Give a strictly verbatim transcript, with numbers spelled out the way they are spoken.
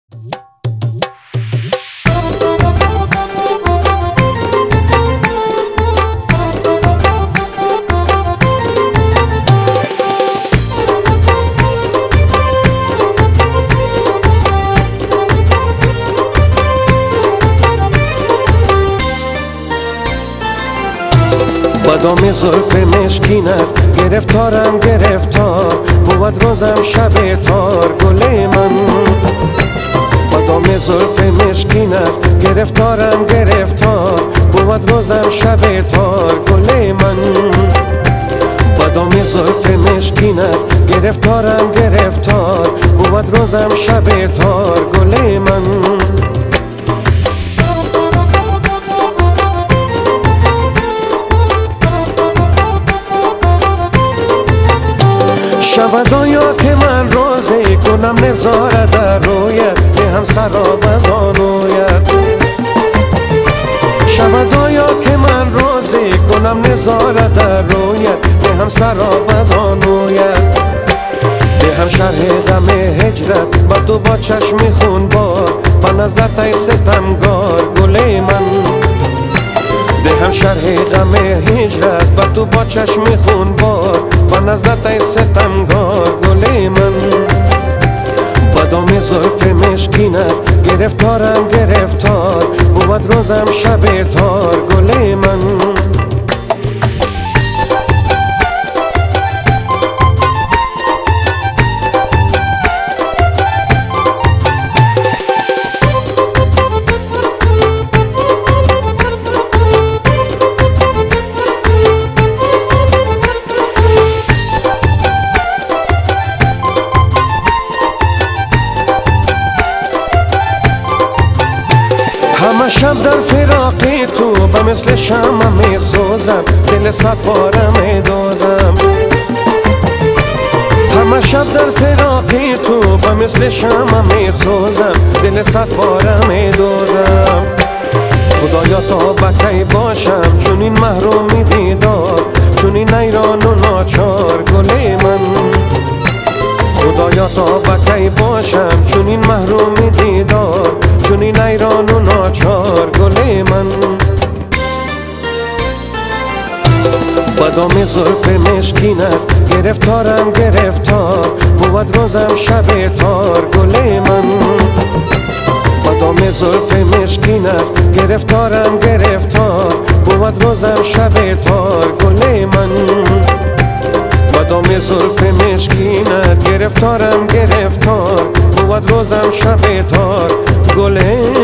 بادام زلف مشکینت گرفتارم گرفتار بود روزم شب تار گل من. بادام زلف مشکینت گرفتارم گرفتار بود روزم شب تار گل من. بادام زلف مشکینت گرفتارم گرفتار بود روزم شب تار گل من. شود آیا که من روزی کنم نظاره در رویت به هم سراب از آنویت. شود آیا که من روزی کنم نظاره در رویت به هم سراب از آنویت. به هم شرح غم هجرت با تو با چشم خون بار با نظرت ای ستمگار گل من. ده هم شرح غم هجرت با تو با چشم خون بار با نظرت ای ستمگار گل من. بادام زلف مشکینت گرفتارم گرفتار بود روزم شب تار گل من. همه شب در فراقی تو به مثل شمع می سوزم دل صد باره می دوزم. همه شب در فراقی تو به مثل شمع می سوزم دل صد باره می دوزم. خدایا تا بکی باشم چون این محرومی دیدار چون این ایران و ناچار گل من. خدایا تا بکی باشم چون این محرومی دیدار چون این ایران و ناچار گل من. بادام زلف مشکینت گرفتارم گرفتار بود روزم شب تار گل من. بادام زلف مشکینت گرفتارم گرفتار بود روزم شب تار گل من. بادام زلف مشکینت گرفتارم گرفتار بود روزم شب تار گل